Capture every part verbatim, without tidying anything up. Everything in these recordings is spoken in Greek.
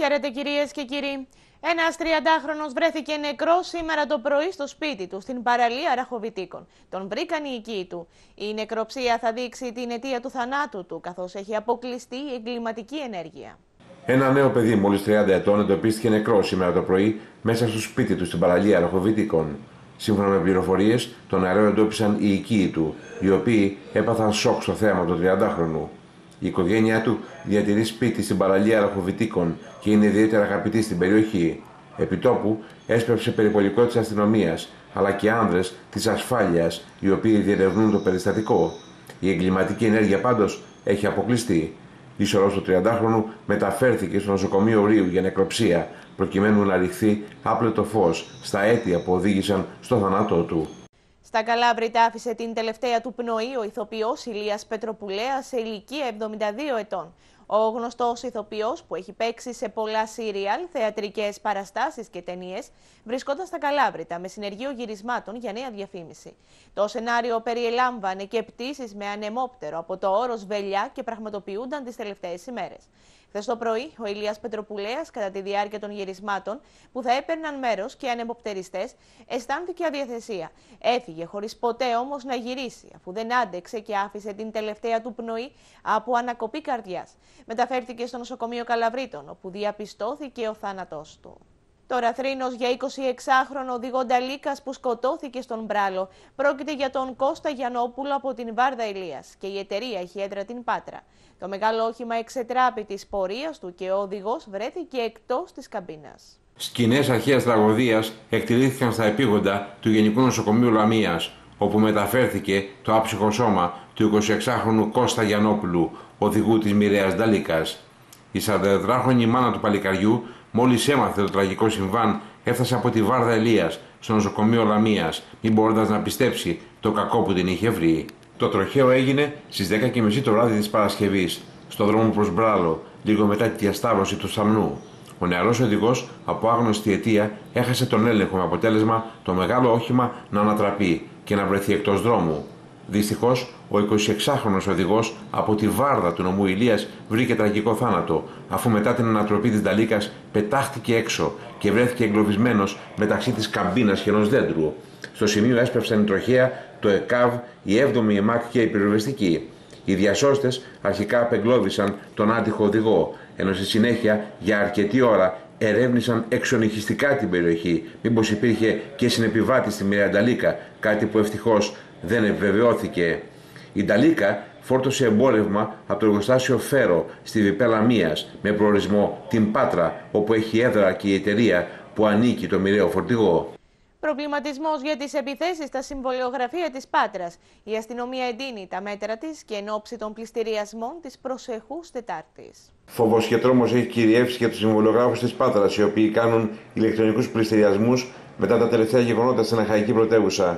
Χαίρετε κυρίες και κύριοι. Ένας τριαντάχρονος βρέθηκε νεκρός σήμερα το πρωί στο σπίτι του, στην παραλία Ραχοβιτίκων. Τον βρήκαν οι οικοί του. Η νεκροψία θα δείξει την αιτία του θανάτου του, καθώς έχει αποκλειστεί η εγκληματική ενέργεια. Ένα νέο παιδί μόλις τριάντα ετών εντοπίστηκε νεκρό σήμερα το πρωί μέσα στο σπίτι του στην παραλία Ραχοβιτίκων. Σύμφωνα με πληροφορίες, τον νεαρό εντόπισαν οι οικοί του, οι οποίοι έπαθαν σοκ στο θέαμα του τριαντάχρονου. Η οικογένειά του διατηρεί σπίτι στην παραλία Ραχοβιτίκων και είναι ιδιαίτερα αγαπητή στην περιοχή. Επιτόπου έσπευσε περιπολικό της αστυνομίας, αλλά και άνδρες της ασφάλειας, οι οποίοι διερευνούν το περιστατικό. Η εγκληματική ενέργεια πάντως έχει αποκλειστεί. Η σωρός του τριαντάχρονου μεταφέρθηκε στο νοσοκομείο Ρίου για νεκροψία, προκειμένου να ρηχθεί άπλετο φως στα αίτια που οδήγησαν στο θάνατό του. Στα Καλάβρητα άφησε την τελευταία του πνοή ο ηθοποιός Ηλίας Πετροπουλέας σε ηλικία εβδομήντα δύο ετών. Ο γνωστός ηθοποιός, που έχει παίξει σε πολλά σύριαλ, θεατρικές παραστάσεις και ταινίες, βρισκόταν στα Καλάβρητα με συνεργείο γυρισμάτων για νέα διαφήμιση. Το σενάριο περιελάμβανε και πτήσεις με ανεμόπτερο από το όρος Βελιά και πραγματοποιούνταν τις τελευταίες ημέρες. Χθες το πρωί, ο Ηλίας Πετροπουλέας, κατά τη διάρκεια των γυρισμάτων, που θα έπαιρναν μέρος και ανεμοπτεριστές, αισθάνθηκε αδιαθεσία. Έφυγε χωρίς ποτέ όμως να γυρίσει, αφού δεν άντεξε και άφησε την τελευταία του πνοή από ανακοπή καρδιάς. Μεταφέρθηκε στο νοσοκομείο Καλαβρίτων, όπου διαπιστώθηκε ο θάνατός του. Τώρα θρήνος για εικοσιεξάχρονο οδηγό Νταλίκας που σκοτώθηκε στον Μπράλο. Πρόκειται για τον Κώστα Γιαννόπουλο από την Βάρδα Ηλίας και η εταιρεία έχει έδρα την Πάτρα. Το μεγάλο όχημα εξετράπη της πορείας του και ο οδηγός βρέθηκε εκτός της καμπίνας. Σκηνές αρχαίας τραγωδίας εκτελήθηκαν στα επίγοντα του Γενικού Νοσοκομείου Λαμίας, όπου μεταφέρθηκε το άψυχο σώμα του εικοσιεξάχρονου Κώστα Γιαννόπουλου, οδηγού της μοιραίας Νταλίκας. Η σαραντατετράχρονη μάνα του παλικαριού, μόλις έμαθε το τραγικό συμβάν, έφτασε από τη Βάρδα Ηλίας στο νοσοκομείο Λαμίας, μην μπορώντας να πιστέψει το κακό που την είχε βρει. Το τροχαίο έγινε στις δέκα και μισή το βράδυ της Παρασκευής, στο δρόμο προς Μπράλο, λίγο μετά τη διασταύρωση του Σταμνού. Ο νεαρός οδηγός, από άγνωστη αιτία, έχασε τον έλεγχο με αποτέλεσμα το μεγάλο όχημα να ανατραπεί και να βρεθεί εκτός δρόμου. Δυστυχώς, ο εικοσιεξάχρονος οδηγός από τη Βάρδα του νομού Ηλίας βρήκε τραγικό θάνατο, αφού μετά την ανατροπή της Νταλίκας πετάχτηκε έξω και βρέθηκε εγκλωβισμένος μεταξύ της καμπίνας και ενός δέντρου. Στο σημείο έσπευσαν η τροχαία, το ΕΚΑΒ, η έβδομη ΕΜΑΚ και η πυροσβεστική. Οι διασώστες αρχικά απεγκλώβησαν τον άτυχο οδηγό, ενώ στη συνέχεια για αρκετή ώρα ερεύνησαν εξονυχιστικά την περιοχή, μήπως υπήρχε και συνεπιβάτη στη μοιραία Νταλίκα, κάτι που ευτυχώς δεν επιβεβαιώθηκε. Η Νταλίκα φόρτωσε εμπόρευμα από το εργοστάσιο Φέρο στη Βιπέ Λαμίας με προορισμό την Πάτρα, όπου έχει έδρα και η εταιρεία που ανήκει το μοιραίο φορτηγό. Προβληματισμός για τις επιθέσεις στα συμβολιογραφία της Πάτρας. Η αστυνομία εντείνει τα μέτρα της και εν ώψη των πληστηριασμών της προσεχούς Τετάρτης. Φόβος και τρόμος έχει κυριεύσει για τους συμβολιογράφους της Πάτρας, οι οποίοι κάνουν ηλεκτρονικούς πληστηριασμούς μετά τα τελευταία γεγονότα στην Αχαϊκή πρωτεύουσα.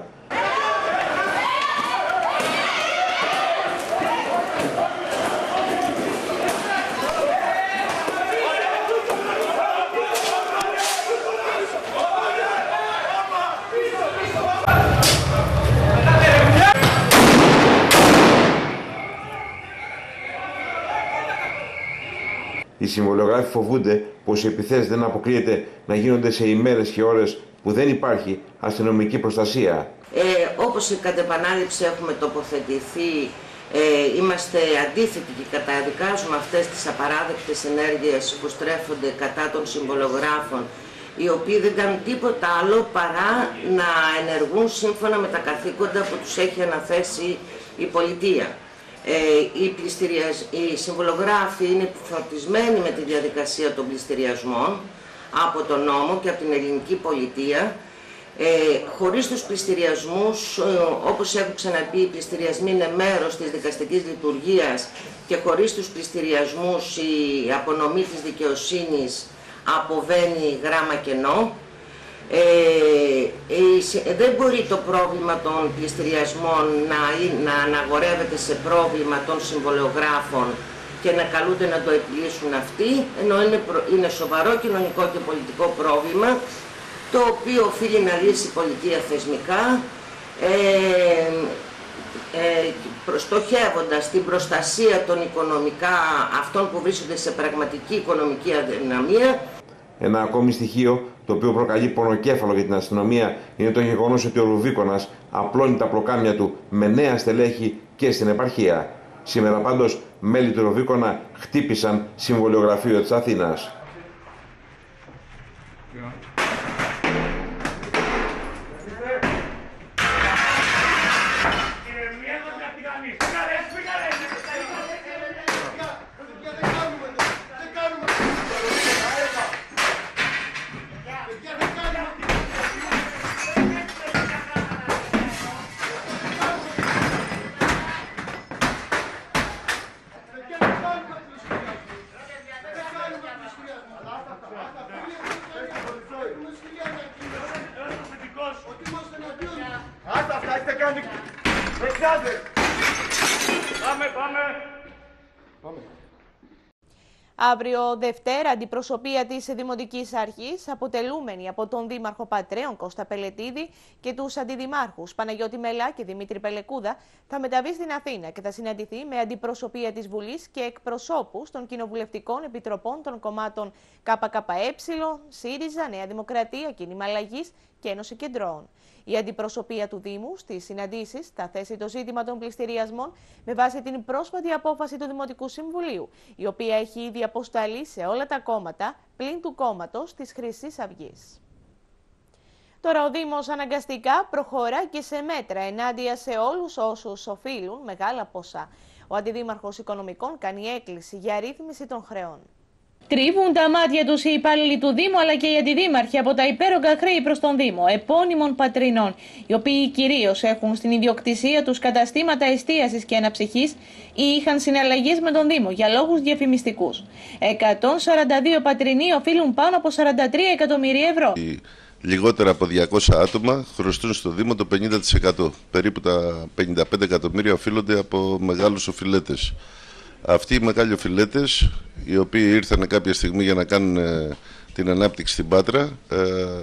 Οι συμβολιογράφοι φοβούνται πως οι επιθέσεις δεν αποκλείεται να γίνονται σε ημέρες και ώρες που δεν υπάρχει αστυνομική προστασία. Ε, όπως κατ' επανάληψη έχουμε τοποθετηθεί, ε, είμαστε αντίθετοι και καταδικάζουμε αυτές τις απαράδεκτες ενέργειες που στρέφονται κατά των συμβολιογράφων, οι οποίοι δεν κάνουν τίποτα άλλο παρά να ενεργούν σύμφωνα με τα καθήκοντα που τους έχει αναθέσει η πολιτεία. Ε, οι, οι συμβολογράφοι είναι επιφορτισμένοι με τη διαδικασία των πληστηριασμών από τον νόμο και από την ελληνική πολιτεία. Ε, χωρίς τους πληστηριασμούς, ε, όπως έχω ξαναπεί, οι πληστηριασμοί είναι μέρος της δικαστικής λειτουργίας και χωρίς τους πληστηριασμούς η απονομή της δικαιοσύνης αποβαίνει γράμμα κενό. Ε, ε, δεν μπορεί το πρόβλημα των πληστηριασμών να, να αναγορεύεται σε πρόβλημα των συμβολιογράφων και να καλούνται να το επιλύσουν αυτοί, ενώ είναι, είναι σοβαρό κοινωνικό και πολιτικό πρόβλημα, το οποίο οφείλει να λύσει η πολιτεία θεσμικά. Ε, ε, στοχεύοντας την προστασία των οικονομικά αυτών που βρίσκονται σε πραγματική οικονομική αδυναμία. Ένα ακόμη στοιχείο το οποίο προκαλεί πονοκέφαλο για την αστυνομία είναι το γεγονός ότι ο Ρουβίκονας απλώνει τα πλοκάμια του με νέα στελέχη και στην επαρχία. Σήμερα πάντως μέλη του Ρουβίκονα χτύπησαν συμβολιογραφείο της Αθήνας. Πάμε, πάμε. Πάμε. Αύριο Δευτέρα, αντιπροσωπεία της Δημοτικής Αρχής, αποτελούμενη από τον Δήμαρχο Πατρέων Κώστα Πελετίδη και τους αντιδημάρχους Παναγιώτη Μελά και Δημήτρη Πελεκούδα, θα μεταβεί στην Αθήνα και θα συναντηθεί με αντιπροσωπεία της Βουλής και εκπροσώπους των κοινοβουλευτικών επιτροπών των κομμάτων ΚΚΕ, ΣΥΡΙΖΑ, Νέα Δημοκρατία, Κίνημα Αλλαγής και Ένωση Κεντρών. Η αντιπροσωπεία του Δήμου στις συναντήσεις θα θέσει το ζήτημα των πληστηριασμών με βάση την πρόσφατη απόφαση του Δημοτικού Συμβουλίου, η οποία έχει ήδη αποσταλεί σε όλα τα κόμματα πλην του κόμματος της Χρυσής Αυγής. Τώρα ο Δήμος αναγκαστικά προχωρά και σε μέτρα ενάντια σε όλους όσους οφείλουν μεγάλα ποσά. Ο Αντιδήμαρχος Οικονομικών κάνει έκκληση για ρύθμιση των χρεών. Τρίβουν τα μάτια τους οι υπάλληλοι του Δήμου αλλά και οι αντιδήμαρχοι από τα υπέρογκα χρέη προς τον Δήμο, επώνυμων πατρινών, οι οποίοι κυρίως έχουν στην ιδιοκτησία τους καταστήματα εστίασης και αναψυχής ή είχαν συναλλαγές με τον Δήμο για λόγους διαφημιστικούς. εκατόν σαράντα δύο πατρινοί οφείλουν πάνω από σαράντα τρία εκατομμύρια ευρώ. Λιγότερα από διακόσια άτομα χρωστούν στο Δήμο το πενήντα τοις εκατό. Περίπου τα πενήντα πέντε εκατομμύρια οφείλονται από μεγάλους οφειλέτες. Αυτοί οι μεγάλοι οφειλέτες, οι οποίοι ήρθαν κάποια στιγμή για να κάνουν ε, την ανάπτυξη στην Πάτρα, ε, ε,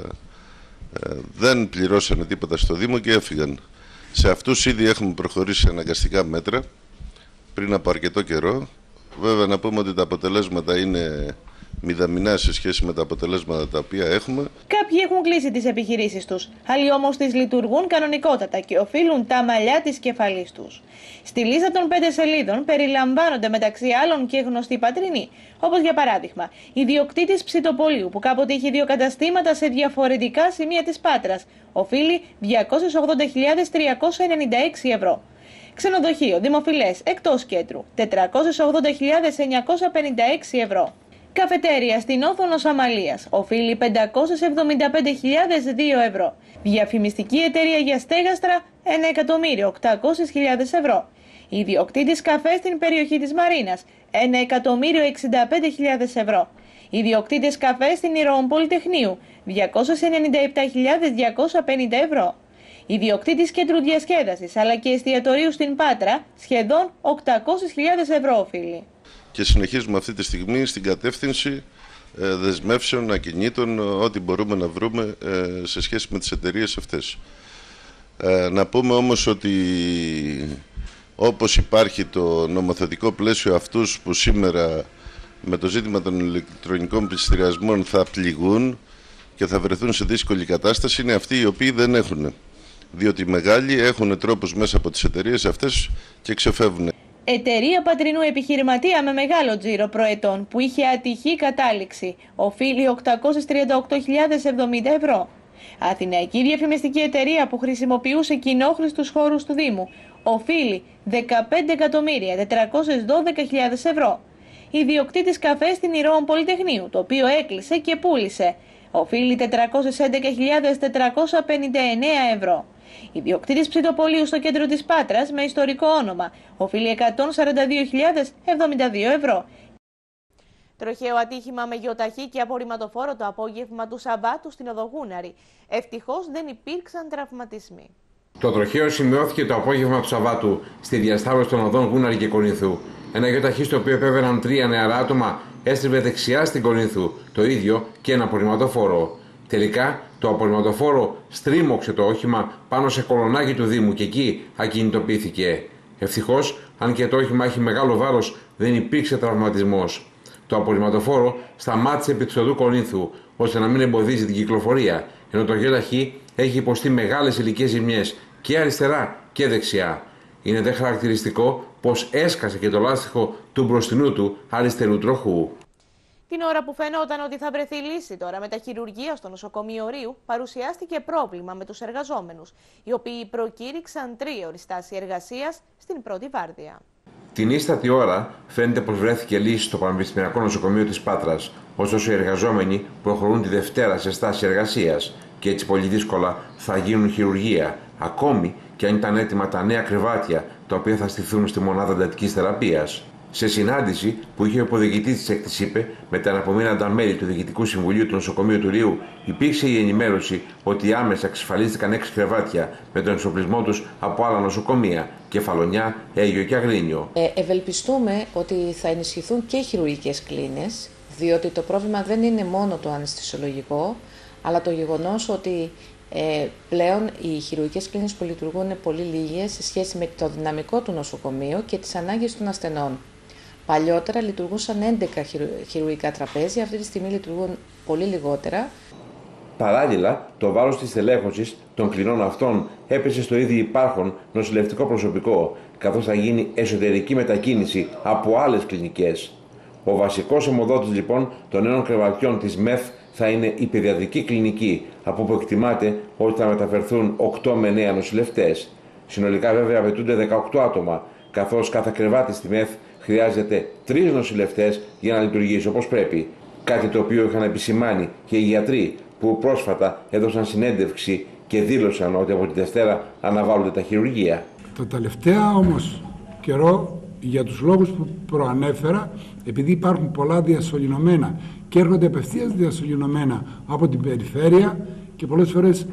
δεν πληρώσανε τίποτα στο Δήμο και έφυγαν. Σε αυτούς ήδη έχουμε προχωρήσει αναγκαστικά μέτρα πριν από αρκετό καιρό. Βέβαια να πούμε ότι τα αποτελέσματα είναι μηδαμινά σε σχέση με τα αποτελέσματα τα οποία έχουμε. Κάποιοι έχουν κλείσει τις επιχειρήσεις τους, άλλοι όμως τις λειτουργούν κανονικότατα και οφείλουν τα μαλλιά της κεφαλής τους. Στη λίστα των πέντε σελίδων περιλαμβάνονται μεταξύ άλλων και γνωστοί πατρινοί, όπως για παράδειγμα ιδιοκτήτης ψητοπολίου που κάποτε είχε δύο καταστήματα σε διαφορετικά σημεία της Πάτρας, οφείλει διακόσιες ογδόντα χιλιάδες τριακόσια ενενήντα έξι ευρώ. Ξενοδοχείο δημοφιλές εκτός κέντρου, τετρακόσιες ογδόντα χιλιάδες εννιακόσια πενήντα έξι ευρώ. Καφετέρια στην Όθωνο Αμαλίας, οφείλει πεντακόσιες εβδομήντα πέντε χιλιάδες δύο ευρώ. Διαφημιστική εταιρεία για στέγαστρα, ένα εκατομμύριο οκτακόσιες χιλιάδες ευρώ. Ιδιοκτήτης καφέ στην περιοχή της Μαρίνας, ένα εκατομμύριο εξήντα πέντε χιλιάδες ευρώ. Ιδιοκτήτης καφέ στην Ηρώων Πολυτεχνείου, διακόσιες ενενήντα επτά χιλιάδες διακόσια πενήντα ευρώ. Ιδιοκτήτης κέντρου διασκέδασης αλλά και εστιατορίου στην Πάτρα, σχεδόν οκτακόσιες χιλιάδες ευρώ οφείλει. Και συνεχίζουμε αυτή τη στιγμή στην κατεύθυνση ε, δεσμεύσεων, ακινήτων, ό,τι μπορούμε να βρούμε ε, σε σχέση με τις εταιρείες αυτές. Ε, να πούμε όμως ότι όπως υπάρχει το νομοθετικό πλαίσιο, αυτούς που σήμερα με το ζήτημα των ηλεκτρονικών πληστηριασμών θα πληγούν και θα βρεθούν σε δύσκολη κατάσταση, είναι αυτοί οι οποίοι δεν έχουν. Διότι οι μεγάλοι έχουν τρόπους μέσα από τις εταιρείες αυτές και ξεφεύγουν. Εταιρεία πατρινού επιχειρηματία με μεγάλο τζίρο προετών που είχε ατυχή κατάληξη, οφείλει οκτακόσιες τριάντα οκτώ χιλιάδες εβδομήντα ευρώ. Αθηναϊκή διαφημιστική εταιρεία που χρησιμοποιούσε κοινόχρηστους χώρους του Δήμου, οφείλει δεκαπέντε εκατομμύρια τετρακόσιες δώδεκα χιλιάδες ευρώ. Ιδιοκτήτης καφέ στην Ηρώων Πολυτεχνείου, το οποίο έκλεισε και πούλησε, οφείλει τετρακόσιες έντεκα χιλιάδες τετρακόσια πενήντα εννέα ευρώ. Ιδιοκτήτης ψητοπολίου στο κέντρο της Πάτρας με ιστορικό όνομα, οφείλει εκατόν σαράντα δύο χιλιάδες εβδομήντα δύο ευρώ. Τροχαίο ατύχημα με γεωταχή και απορριμματοφόρο το απόγευμα του Σαββάτου στην οδό Γούναρη. Ευτυχώς δεν υπήρξαν τραυματισμοί. Το τροχαίο σημειώθηκε το απόγευμα του Σαββάτου στη διασταύρωση των οδών Γούναρη και Κονινθού. Ένα γεωταχή στο οποίο επέβαιναν τρία νεαρά άτομα έστριβε δεξιά στην Κονινθού, το ίδιο και ένα απορριμματοφόρο. Τελικά, Το απορριμματοφόρο στρίμωξε το όχημα πάνω σε κολονάκι του Δήμου και εκεί ακινητοποιήθηκε. Ευτυχώς, αν και το όχημα έχει μεγάλο βάρος, δεν υπήρξε τραυματισμός. Το απορριμματοφόρο σταμάτησε επί του οδού Κορίνθου, ώστε να μην εμποδίζει την κυκλοφορία, ενώ το ΓΕΛΑΧΗ έχει υποστεί μεγάλες υλικές ζημιές και αριστερά και δεξιά. Είναι δε χαρακτηριστικό πως έσκασε και το λάστιχο του μπροστινού του αριστερού τροχού. Την ώρα που φαινόταν ότι θα βρεθεί λύση τώρα με τα χειρουργεία στο νοσοκομείο Ρείου, παρουσιάστηκε πρόβλημα με τους εργαζόμενους, οι οποίοι προκήρυξαν τρίωρη στάση εργασίας στην πρώτη βάρδια. Την ίστατη ώρα φαίνεται πως βρέθηκε λύση στο Πανεπιστημιακό Νοσοκομείο της Πάτρας, ωστόσο οι εργαζόμενοι προχωρούν τη Δευτέρα σε στάση εργασίας και έτσι πολύ δύσκολα θα γίνουν χειρουργεία, ακόμη και αν ήταν έτοιμα τα νέα κρεβάτια τα οποία θα στηθούν στη μονάδα εντατικής θεραπείας. Σε συνάντηση που είχε ο υποδιοικητής της ΕΚΤ είπε με τα αναπομείναντα μέλη του Διοικητικού Συμβουλίου του Νοσοκομείου του Ρείου, υπήρξε η ενημέρωση ότι άμεσα εξασφαλίστηκαν έξι κρεβάτια με τον εξοπλισμό τους από άλλα νοσοκομεία, Κεφαλονιά, Αίγιο και Αγρίνιο. Ε, ευελπιστούμε ότι θα ενισχυθούν και οι χειρουργικές κλίνες, διότι το πρόβλημα δεν είναι μόνο το αναισθησιολογικό, αλλά το γεγονός ότι ε, πλέον οι χειρουργικές κλίνες που λειτουργούν είναι πολύ λίγες σε σχέση με το δυναμικό του νοσοκομείου και τις ανάγκες των ασθενών. Παλιότερα λειτουργούσαν έντεκα χειρουργικά τραπέζια, αυτή τη στιγμή λειτουργούν πολύ λιγότερα. Παράλληλα, το βάρος της τελέχωσης των κλινών αυτών έπεσε στο ήδη υπάρχον νοσηλευτικό προσωπικό, καθώς θα γίνει εσωτερική μετακίνηση από άλλες κλινικές. Ο βασικός αιμοδότης λοιπόν των νέων κρεβατιών της ΜΕΘ θα είναι η παιδιατρική κλινική, από όπου εκτιμάται ότι θα μεταφερθούν οκτώ με εννέα νοσηλευτές. Συνολικά βέβαια απαιτούνται δεκαοκτώ άτομα, καθώς κάθε κρεβάτι στη ΜΕΘ χρειάζεται τρεις νοσηλευτές για να λειτουργήσει όπως πρέπει. Κάτι το οποίο είχαν επισημάνει και οι γιατροί που πρόσφατα έδωσαν συνέντευξη και δήλωσαν ότι από τη Δευτέρα αναβάλλονται τα χειρουργεία. Το τελευταίο όμως καιρό, για τους λόγους που προανέφερα, επειδή υπάρχουν πολλά διασωληνωμένα και έρχονται απευθείας διασωληνωμένα από την περιφέρεια και πολλές φορές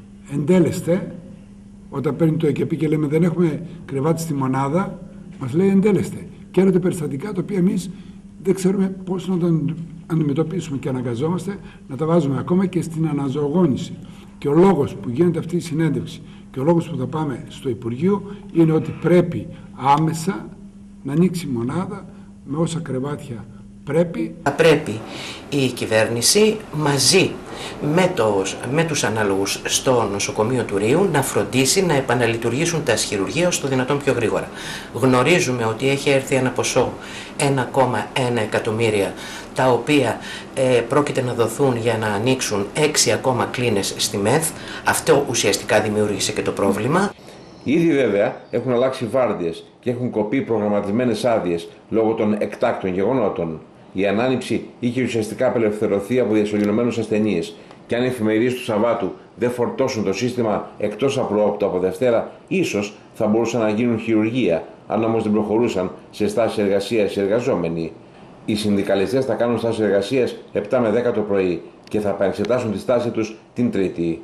εντέλεστε, όταν παίρνει το ΕΚΕΠΗ και λέμε δεν έχουμε κρεβάτι στη μονάδα, μας λέει εντέλεστε. Και έρχονται περιστατικά τα οποία εμείς δεν ξέρουμε πώς να τα αντιμετωπίσουμε και αναγκαζόμαστε να τα βάζουμε ακόμα και στην αναζωογόνηση. Και ο λόγος που γίνεται αυτή η συνέντευξη και ο λόγος που θα πάμε στο Υπουργείο είναι ότι πρέπει άμεσα να ανοίξει η μονάδα με όσα κρεβάτια πρέπει. Θα πρέπει η κυβέρνηση μαζί με, το, με τους ανάλογους στο νοσοκομείο του Ρείου να φροντίσει να επαναλειτουργήσουν τα χειρουργεία όσο το δυνατόν πιο γρήγορα. Γνωρίζουμε ότι έχει έρθει ένα ποσό ένα κόμμα ένα εκατομμύρια τα οποία ε, πρόκειται να δοθούν για να ανοίξουν έξι ακόμα κλίνες στη ΜΕΘ. Αυτό ουσιαστικά δημιούργησε και το πρόβλημα. Ήδη βέβαια έχουν αλλάξει βάρδιες και έχουν κοπεί προγραμματισμένες άδειες λόγω των εκτάκτων γεγονότων. Η ανάνυψη είχε ουσιαστικά απελευθερωθεί από διασωληνωμένους ασθενείς και αν οι εφημερίες του Σαββάτου δεν φορτώσουν το σύστημα εκτός απροόπτου από Δευτέρα, ίσως θα μπορούσαν να γίνουν χειρουργεία, αν όμως δεν προχωρούσαν σε στάσεις εργασίας οι εργαζόμενοι. Οι συνδικαλιστές θα κάνουν στάσεις εργασίας επτά με δέκα το πρωί και θα επανεξετάσουν τη στάση τους την Τρίτη.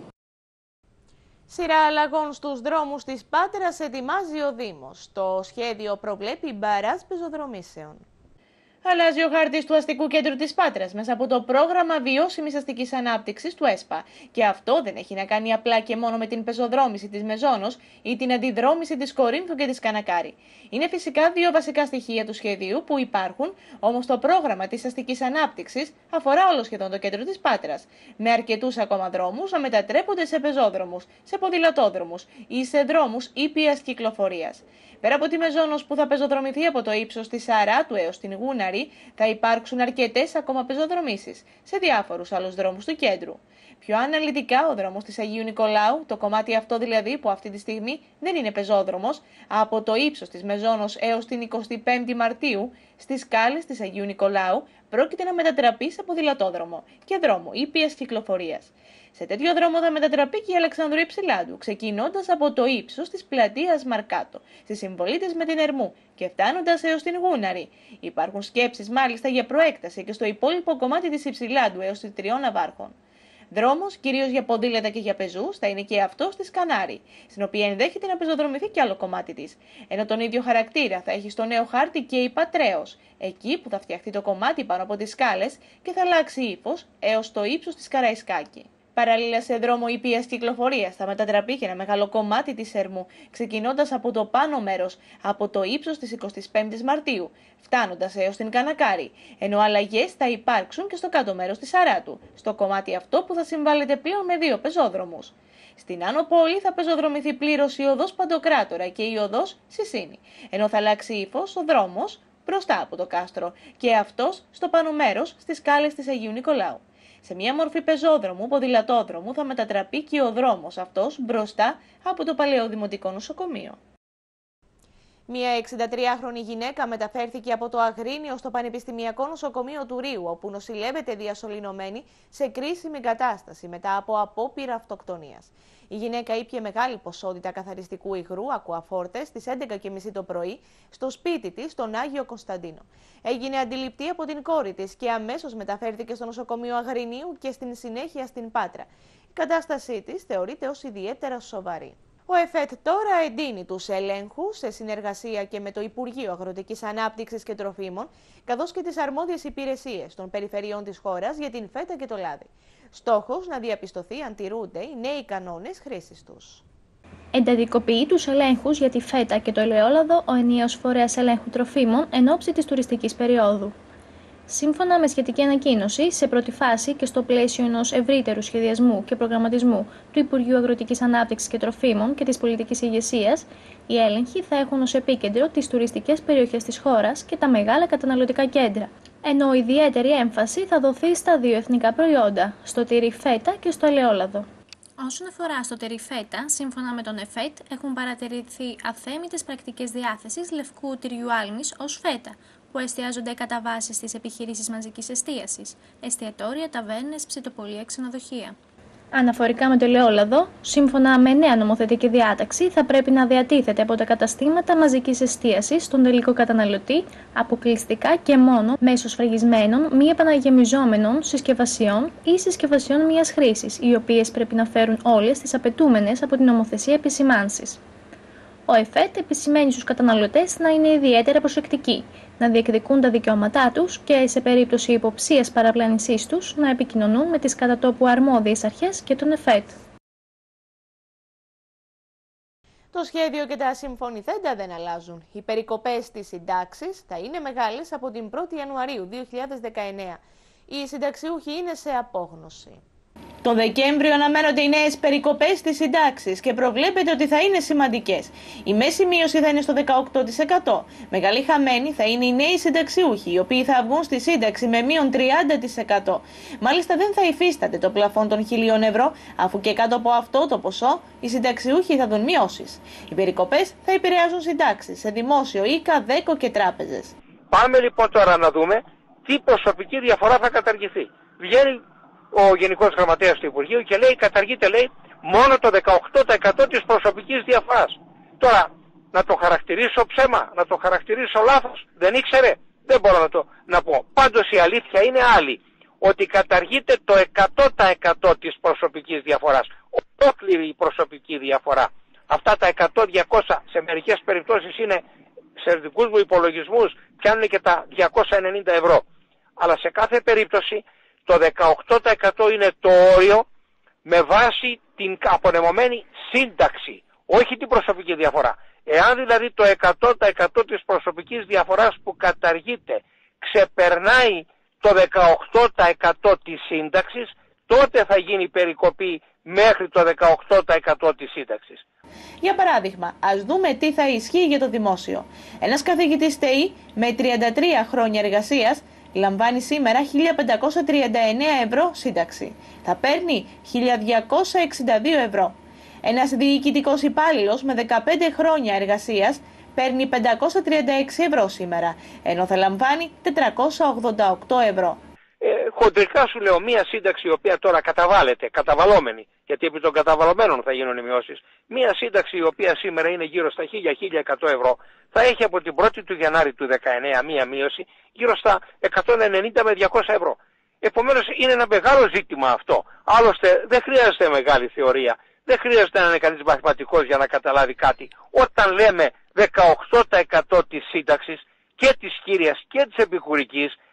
Σειρά αλλαγών στους δρόμους της Πάτρας ετοιμάζει ο Δήμος. Το σχέδιο προβλέπει μπαράζ πεζοδρομήσεων. Αλλάζει ο χάρτης του αστικού κέντρου της Πάτρας μέσα από το πρόγραμμα βιώσιμης αστικής ανάπτυξης του ΕΣΠΑ. Και αυτό δεν έχει να κάνει απλά και μόνο με την πεζοδρόμηση της Μεζόνος ή την αντιδρόμηση της Κορίνθου και της Κανακάρη. Είναι φυσικά δύο βασικά στοιχεία του σχεδίου που υπάρχουν, όμως το πρόγραμμα της αστικής ανάπτυξης αφορά όλο σχεδόν το κέντρο της Πάτρας. Με αρκετούς ακόμα δρόμους να μετατρέπονται σε πεζόδρομους, σε ποδηλατόδρομους ή σε δρόμους ήπιας κυκλοφορίας. Πέρα από τη Μεζόνος που θα πεζοδρομηθεί από το ύψος της Σαράτου έως την Γούναρη, θα υπάρξουν αρκετές ακόμα πεζοδρομήσεις σε διάφορους άλλους δρόμους του κέντρου. Πιο αναλυτικά, ο δρόμος της Αγίου Νικολάου, το κομμάτι αυτό δηλαδή που αυτή τη στιγμή δεν είναι πεζόδρομος, από το ύψος της Μεζόνος έως την εικοστή πέμπτη Μαρτίου, στις σκάλες της Αγίου Νικολάου, πρόκειται να μετατραπεί σε ποδηλατόδρομο και δρόμο ήπιας κυκλοφορίας. Σε τέτοιο δρόμο θα μετατραπεί και η Αλεξανδρού Υψηλάντου, ξεκινώντας από το ύψος της πλατείας Μαρκάτο, στις συμβολίτες με την Ερμού και φτάνοντας έως την Γούναρη. Υπάρχουν σκέψεις μάλιστα για προέκταση και στο υπόλοιπο κομμάτι της Υψηλάντου έως τις Τριών Ναυάρχων. Δρόμος, κυρίως για ποδήλατα και για πεζούς, θα είναι και αυτός της Κανάρη, στην οποία ενδέχεται να πεζοδρομηθεί και άλλο κομμάτι της. Ενώ τον ίδιο χαρακτήρα θα έχει στο νέο χάρτη και η Πατρέως, εκεί που θα φτιαχτεί το κομμάτι πάνω από τις σκάλες και θα αλλάξει ύφος έως το ύψος της Καραϊσκάκη. Παράλληλα, σε δρόμο ήπιας κυκλοφορίας θα μετατραπεί και ένα μεγάλο κομμάτι της Ερμού, ξεκινώντας από το πάνω μέρος, από το ύψος της εικοστής πέμπτης Μαρτίου, φτάνοντας έως την Κανακάρη, ενώ αλλαγές θα υπάρξουν και στο κάτω μέρος της Αράτου, στο κομμάτι αυτό που θα συμβάλλεται πλέον με δύο πεζόδρομους. Στην Άνω Πόλη θα πεζοδρομηθεί πλήρως η οδός Παντοκράτορα και η οδός Σισίνη, ενώ θα αλλάξει ύφος ο δρόμος μπροστά από το κάστρο και αυτός στο πάνω μέρος στις σκάλες της Αγίου Νικολάου. Σε μια μορφή πεζόδρομου, ποδηλατόδρομου, θα μετατραπεί και ο δρόμος αυτός μπροστά από το παλαιό Δημοτικό Νοσοκομείο. Μια εξηντατριάχρονη γυναίκα μεταφέρθηκε από το Αγρίνιο στο Πανεπιστημιακό Νοσοκομείο του Ρείου, όπου νοσηλεύεται διασωληνωμένη σε κρίσιμη κατάσταση μετά από απόπειρα αυτοκτονίας. Η γυναίκα ήπιε μεγάλη ποσότητα καθαριστικού υγρού, ακουαφόρτες, στις έντεκα και μισή το πρωί, στο σπίτι της, στον Άγιο Κωνσταντίνο. Έγινε αντιληπτή από την κόρη της και αμέσως μεταφέρθηκε στο νοσοκομείο Αγρινίου και στην συνέχεια στην Πάτρα. Η κατάστασή της θεωρείται ως ιδιαίτερα σοβαρή. Ο ΕΦΕΤ τώρα εντείνει τους ελέγχους σε συνεργασία και με το Υπουργείο Αγροτικής Ανάπτυξης και Τροφίμων, καθώς και τις αρμόδιες υπηρεσίες των περιφερειών της χώρας για την φέτα και το λάδι. Στόχος να διαπιστωθεί αν τηρούνται οι νέοι κανόνες χρήσης τους. Εντατικοποιεί τους ελέγχους για τη φέτα και το ελαιόλαδο ο ενιαίος φορέας ελέγχου τροφίμων εν ώψη της τουριστικής περίοδου. Σύμφωνα με σχετική ανακοίνωση, σε πρώτη φάση και στο πλαίσιο ενός ευρύτερου σχεδιασμού και προγραμματισμού του Υπουργείου Αγροτικής Ανάπτυξης και Τροφίμων και της Πολιτικής Ηγεσίας, οι έλεγχοι θα έχουν ως επίκεντρο τις τουριστικές περιοχές της χώρας και τα μεγάλα καταναλωτικά κέντρα, ενώ ιδιαίτερη έμφαση θα δοθεί στα δύο εθνικά προϊόντα, στο τυρί φέτα και στο ελαιόλαδο. Όσον αφορά στο τυρί φέτα, σύμφωνα με τον ΕΦΕΤ, έχουν παρατηρηθεί αθέμητες πρακτικές διάθεσης λευκού τυριού άλμης ως φέτα, που εστιάζονται κατά βάση στις επιχειρήσεις μαζικής εστίασης, εστιατόρια, ταβέρνες, ψητοπολία, ξενοδοχεία. Αναφορικά με το ελαιόλαδο, σύμφωνα με νέα νομοθετική διάταξη, θα πρέπει να διατίθεται από τα καταστήματα μαζικής εστίασης στον τελικό καταναλωτή αποκλειστικά και μόνο μέσω σφραγισμένων μη επαναγεμιζόμενων συσκευασιών ή συσκευασιών μίας χρήσης, οι οποίες πρέπει να φέρουν όλες τις απαιτούμενες από την νομοθεσία επισημάνσεις. Ο ΕΦΕΤ επισημαίνει στους καταναλωτές να είναι ιδιαίτερα προσεκτικοί, να διεκδικούν τα δικαιώματά τους και σε περίπτωση υποψίας παραπλανησής τους να επικοινωνούν με τις κατά τόπου αρμόδιες αρχές και τον ΕΦΕΤ. Το σχέδιο και τα συμφωνηθέντα δεν αλλάζουν. Οι περικοπές της συντάξης θα είναι μεγάλες από την πρώτη Ιανουαρίου δύο χιλιάδες δεκαεννέα. Οι συνταξιούχοι είναι σε απόγνωση. Το Δεκέμβριο αναμένονται οι νέες περικοπές στις συντάξεις και προβλέπεται ότι θα είναι σημαντικές. Η μέση μείωση θα είναι στο δεκαοκτώ τοις εκατό. Μεγάλη χαμένη θα είναι οι νέοι συνταξιούχοι, οι οποίοι θα βγουν στη σύνταξη με μείον τριάντα τοις εκατό. Μάλιστα δεν θα υφίσταται το πλαφόν των χιλίων ευρώ, αφού και κάτω από αυτό το ποσό οι συνταξιούχοι θα δουν μειώσεις. Οι περικοπές θα επηρεάζουν συντάξεις σε δημόσιο, ΙΚΑ, ΔΕΚΟ και τράπεζες. Πάμε λοιπόν τώρα να δούμε τι προσωπική διαφορά θα καταργηθεί. Βγαίνει ο Γενικός Γραμματέας του Υπουργείου και λέει, καταργείται, λέει, μόνο το δεκαοκτώ τοις εκατό της προσωπικής διαφοράς. Τώρα, να το χαρακτηρίσω ψέμα, να το χαρακτηρίσω λάθος, δεν ήξερε, δεν μπορώ να το να πω. Πάντως η αλήθεια είναι άλλη, ότι καταργείται το εκατό τοις εκατό της προσωπικής διαφοράς, ολόκληρη η προσωπική διαφορά. Αυτά τα εκατό διακόσια σε μερικές περιπτώσεις είναι, σε δικούς μου υπολογισμούς, πιάνουν και τα διακόσια ενενήντα ευρώ. Αλλά σε κάθε περίπτωση το δεκαοκτώ τοις εκατό είναι το όριο με βάση την απονεμωμένη σύνταξη, όχι την προσωπική διαφορά. Εάν δηλαδή το εκατό τοις εκατό της προσωπικής διαφοράς που καταργείται ξεπερνάει το δεκαοκτώ τοις εκατό της σύνταξης, τότε θα γίνει περικοπή μέχρι το δεκαοκτώ τοις εκατό της σύνταξης. Για παράδειγμα, ας δούμε τι θα ισχύει για το δημόσιο. Ένας καθηγητής ΤΕΙ με τριάντα τρία χρόνια εργασίας λαμβάνει σήμερα χίλια πεντακόσια τριάντα εννέα ευρώ σύνταξη. Θα παίρνει χίλια διακόσια εξήντα δύο ευρώ. Ένας διοικητικός υπάλληλος με δεκαπέντε χρόνια εργασίας παίρνει πεντακόσια τριάντα έξι ευρώ σήμερα, ενώ θα λαμβάνει τετρακόσια ογδόντα οκτώ ευρώ. Ε, χοντρικά σου λέω, μία σύνταξη η οποία τώρα καταβάλλεται, καταβαλλόμενη, γιατί επί των καταβαλλωμένων θα γίνουν οι μειώσεις, μία σύνταξη η οποία σήμερα είναι γύρω στα χίλια με χίλια εκατό ευρώ, θα έχει από την πρώτη του Γενάρη του δεκαεννέα μία μείωση γύρω στα εκατόν ενενήντα με διακόσια ευρώ. Επομένως είναι ένα μεγάλο ζήτημα αυτό. Άλλωστε δεν χρειάζεται μεγάλη θεωρία, δεν χρειάζεται να είναι κανείς μαθηματικός για να καταλάβει κάτι. Όταν λέμε δεκαοκτώ τοις εκατό της σύνταξης και της κύριας και της επικουρικής,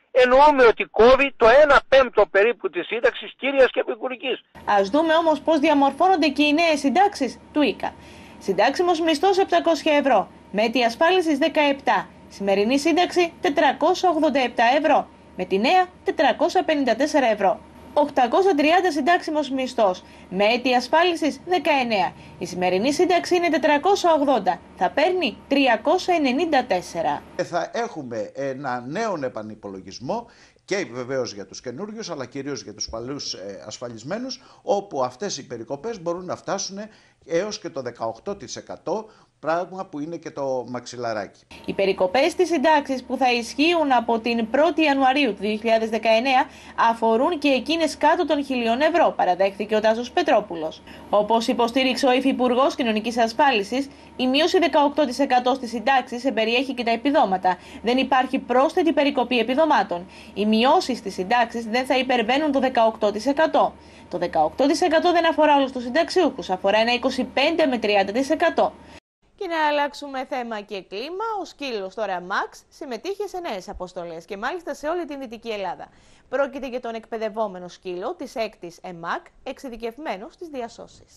εννοούμε ότι κόβει το ένα πέμπτο περίπου της σύνταξης κύριας και επικουρικής. Ας δούμε όμως πώς διαμορφώνονται και οι νέες συντάξεις του ΙΚΑ. Συντάξιμος μισθός επτακόσια ευρώ, με τη ασφάλισης δεκαεπτά, σημερινή σύνταξη τετρακόσια ογδόντα επτά ευρώ, με τη νέα τετρακόσια πενήντα τέσσερα ευρώ. οκτακόσια τριάντα συντάξιμος μισθός, με έτη ασφάλισης δεκαεννέα. Η σημερινή σύνταξη είναι τετρακόσια ογδόντα, θα παίρνει τριακόσια ενενήντα τέσσερα. Θα έχουμε ένα νέο επανυπολογισμό και βεβαίως για τους καινούριους, αλλά κυρίως για τους παλιούς ασφαλισμένους, όπου αυτές οι περικοπές μπορούν να φτάσουν έως και το δεκαοκτώ τοις εκατό, πράγμα που είναι και το μαξιλαράκι. Οι περικοπές της συντάξης που θα ισχύουν από την πρώτη Ιανουαρίου του δύο χιλιάδες δεκαεννέα αφορούν και εκείνες κάτω των χιλίων ευρώ, παραδέχθηκε ο Τάσος Πετρόπουλος. Όπως υποστήριξε ο Υφυπουργός Κοινωνικής Ασφάλισης, η μείωση δεκαοκτώ τοις εκατό στις συντάξεις εμπεριέχει και τα επιδόματα. Δεν υπάρχει πρόσθετη περικοπή επιδομάτων. Οι μειώσεις στις συντάξεις δεν θα υπερβαίνουν το δεκαοκτώ τοις εκατό. Το δεκαοκτώ τοις εκατό δεν αφορά όλους τους συνταξιούχους, αφορά ένα είκοσι πέντε με τριάντα τοις εκατό. Και να αλλάξουμε θέμα και κλίμα, ο σκύλος τώρα Μαξ συμμετείχε σε νέες αποστολές και μάλιστα σε όλη την Δυτική Ελλάδα. Πρόκειται για τον εκπαιδευόμενο σκύλο της έκτης ΕΜΑΚ, εξειδικευμένο στις διασώσεις.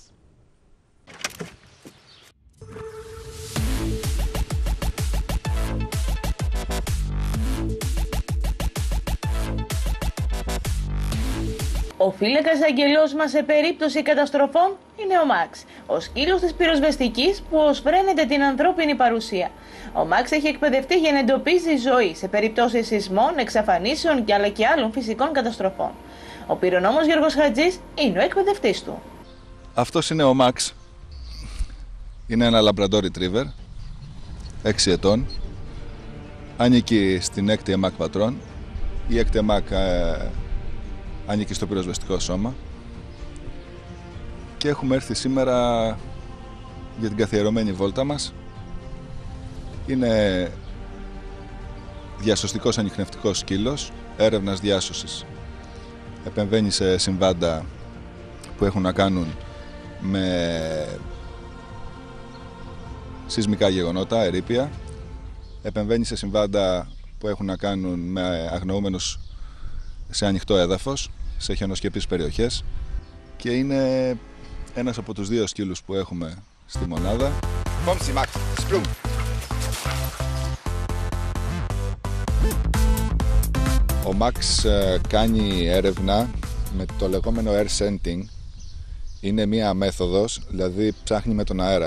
Ο φύλακας αγγελός μας σε περίπτωση καταστροφών είναι ο Μαξ, ο σκύλος της πυροσβεστικής που οσφραίνεται την ανθρώπινη παρουσία. Ο Μαξ έχει εκπαιδευτεί για να εντοπίζει ζωή σε περιπτώσεις σεισμών, εξαφανίσεων και αλλά και άλλων φυσικών καταστροφών. Ο πυρονόμος Γιώργος Χατζής είναι ο εκπαιδευτής του. Αυτός είναι ο Μαξ. Είναι ένα Labrador Retriever, έξι ετών. Ανήκει στην έκτη ΕΜΑΚ Πατρών. Η έκτη ΕΜΑΚ ε, ανήκει στο πυροσβεστικό σώμα. Και έχουμε έρθει σήμερα για την καθιερωμένη βόλτα μας. Είναι διασωστικός ανιχνευτικός σκύλος, έρευνας διάσωσης. Επεμβαίνει σε συμβάντα που έχουν να κάνουν με σεισμικά γεγονότα, ερείπια. Επεμβαίνει σε συμβάντα που έχουν να κάνουν με αγνοούμενους σε ανοιχτό έδαφος, σε χιονοσκεπείς περιοχές και είναι ένας από τους δύο σκύλους που έχουμε στη μονάδα. Ο Μαξ κάνει έρευνα με το λεγόμενο air scenting. Είναι μία μέθοδος, δηλαδή ψάχνει με τον αέρα.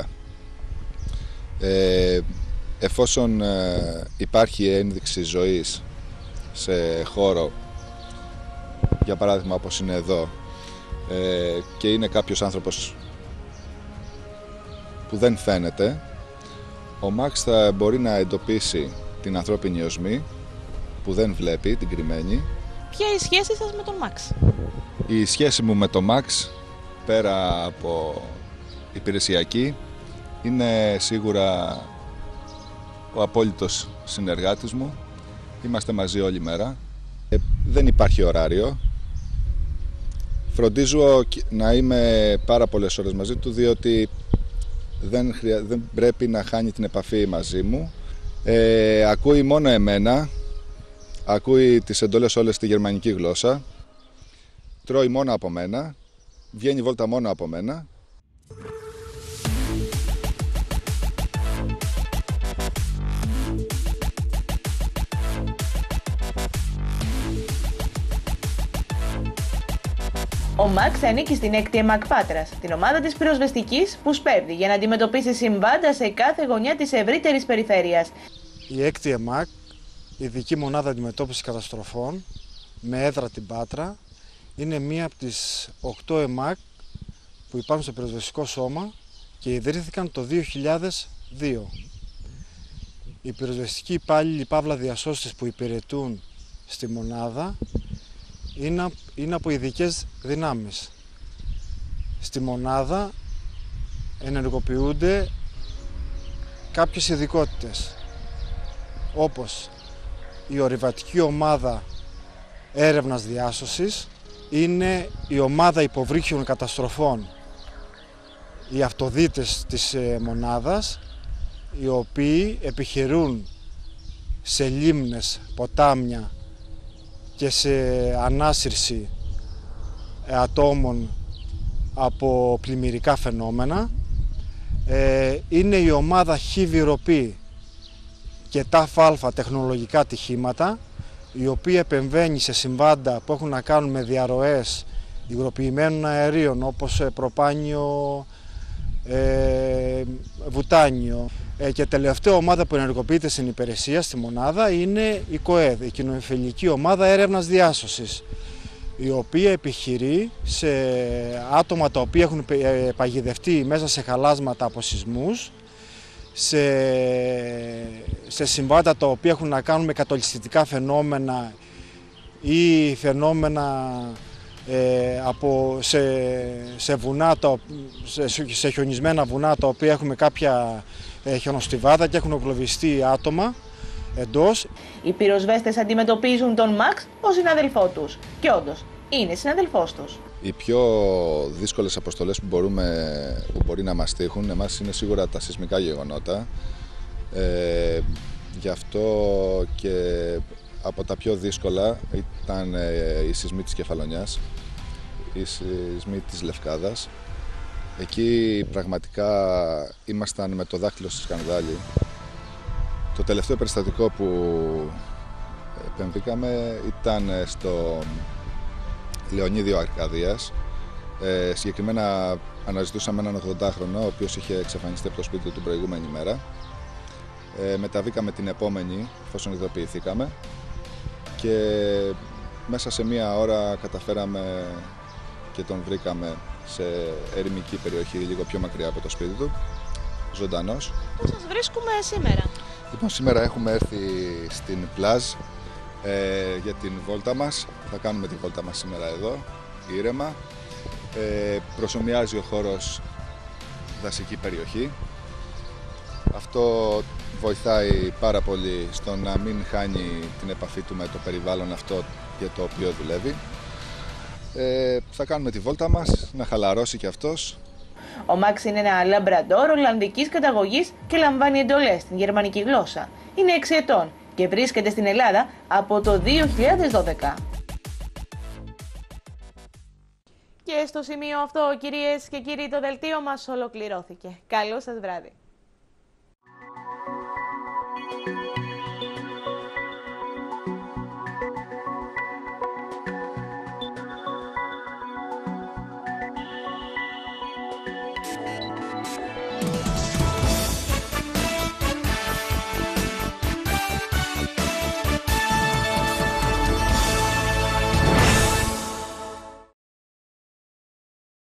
Ε, εφόσον ε, υπάρχει ένδειξη ζωής σε χώρο, για παράδειγμα όπως είναι εδώ, ε, και είναι κάποιος άνθρωπος που δεν φαίνεται, ο Μαξ θα μπορεί να εντοπίσει την ανθρώπινη οσμή που δεν βλέπει, την κρυμμένη. Ποια είναι η σχέση σας με τον Μαξ? Η σχέση μου με τον Μαξ, πέρα από υπηρεσιακή, είναι σίγουρα ο απόλυτος συνεργάτης μου. Είμαστε μαζί όλη μέρα. Ε, δεν υπάρχει ωράριο. Φροντίζω να είμαι πάρα πολλές ώρες μαζί του, διότι δεν, χρεια... δεν πρέπει να χάνει την επαφή μαζί μου. Ε, ακούει μόνο εμένα. Ακούει τις εντολές όλες στη γερμανική γλώσσα. Τρώει μόνο από μένα. Βγαίνει βόλτα μόνο από μένα. Ο Μαξ ανήκει στην έκτη ΕΜΑΚ Πάτρας, την ομάδα της πυροσβεστικής που σπέβδει για να αντιμετωπίσει συμβάντα σε κάθε γωνιά της ευρύτερης περιφέρειας. Η έκτη ΕΜΑΚ, ειδική μονάδα αντιμετώπισης καταστροφών, με έδρα την Πάτρα, είναι μία από τις οκτώ ΕΜΑΚ που υπάρχουν στο πυροσβεστικό σώμα και ιδρύθηκαν το δύο χιλιάδες δύο. Οι πυροσβεστικοί υπάλληλοι παύλα διασώστες που υπηρετούν στη μονάδα είναι, είναι από ειδικές δυνάμεις. Στη μονάδα ενεργοποιούνται κάποιες ειδικότητες, όπως η ορειβατική ομάδα έρευνας διάσωσης, είναι η ομάδα υποβρύχιων καταστροφών, οι αυτοδίτες της μονάδας, οι οποίοι επιχειρούν σε λίμνες, ποτάμια και σε ανάσυρση ατόμων από πλημμυρικά φαινόμενα. Ε, είναι η ομάδα Χιβιροπή και ΤΑΦ-Α τεχνολογικά ατυχήματα, η οποία επεμβαίνει σε συμβάντα που έχουν να κάνουν με διαρροές υγροποιημένων αερίων, όπως προπάνιο, ε, βουτάνιο. Ε, και τελευταία ομάδα που ενεργοποιείται στην υπηρεσία, στη μονάδα, είναι η ΚΟΕΔ, η Κοινοφιλική Ομάδα Έρευνας Διάσωσης, η οποία επιχειρεί σε άτομα τα οποία έχουν παγιδευτεί μέσα σε χαλάσματα από σεισμούς, σε, σε συμβάντα τα οποία έχουν να κάνουν με κατολιστικά φαινόμενα ή φαινόμενα ε, από, σε, σε, βουνά, σε, σε χιονισμένα βουνά τα οποία έχουμε κάποια ε, χιονοστιβάδα και έχουν εγκλωβιστεί άτομα εντός. Οι πυροσβέστες αντιμετωπίζουν τον Μαξ ως συναδελφό τους και όντως είναι συναδελφός τους. Οι πιο δύσκολες αποστολές που, μπορούμε, που μπορεί να μας τύχουν εμάς είναι σίγουρα τα σεισμικά γεγονότα. Ε, γι' αυτό και από τα πιο δύσκολα ήταν οι σεισμοί της Κεφαλονιάς, οι σεισμοί της Λευκάδας. Εκεί πραγματικά ήμασταν με το δάχτυλο στη σκανδάλη. Το τελευταίο περιστατικό που επεμβήκαμε ήταν στο Λεωνίδιο Αρκαδίας. Ε, συγκεκριμένα αναζητούσαμε έναν ογδοντάχρονο, ο οποίος είχε εξαφανιστεί από το σπίτι του την προηγούμενη μέρα. Ε, μεταβήκαμε την επόμενη, εφόσον ειδοποιηθήκαμε, και μέσα σε μία ώρα καταφέραμε και τον βρήκαμε σε ερημική περιοχή, λίγο πιο μακριά από το σπίτι του, ζωντανός. Πού σας βρίσκουμε σήμερα? Λοιπόν, σήμερα έχουμε έρθει στην πλάζ ε, για την βόλτα μας. Θα κάνουμε τη βόλτα μας σήμερα εδώ, ήρεμα. Ε, προσομοιάζει ο χώρος δασική περιοχή. Αυτό βοηθάει πάρα πολύ στο να μην χάνει την επαφή του με το περιβάλλον αυτό για το οποίο δουλεύει. Ε, θα κάνουμε τη βόλτα μας, να χαλαρώσει κι αυτός. Ο Μαξ είναι ένα λαμπραντόρ ολλανδικής καταγωγής και λαμβάνει εντολές στην γερμανική γλώσσα. Είναι έξι ετών και βρίσκεται στην Ελλάδα από το δύο χιλιάδες δώδεκα. Και στο σημείο αυτό, κυρίες και κύριοι, το δελτίο μας ολοκληρώθηκε. Καλό σας βράδυ.